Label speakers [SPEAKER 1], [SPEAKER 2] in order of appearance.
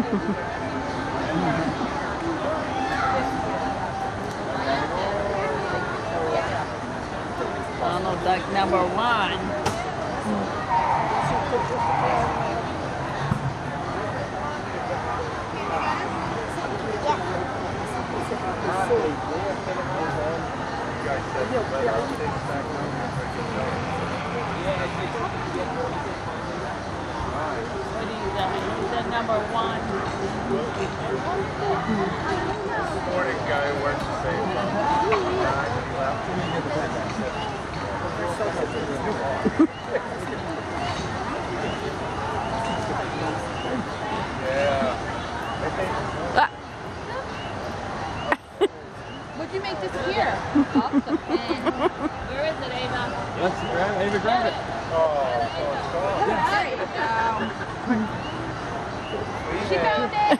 [SPEAKER 1] Donald Duck number 1. What do you got? You said number 1.
[SPEAKER 2] Morning guy who works the same time. Yeah.
[SPEAKER 1] What'd you make disappear? Off the pin. Where is it, Ava?
[SPEAKER 3] Let's grab it. Ava, grab it.
[SPEAKER 2] Oh, it's gone.
[SPEAKER 1] There you go. She found it.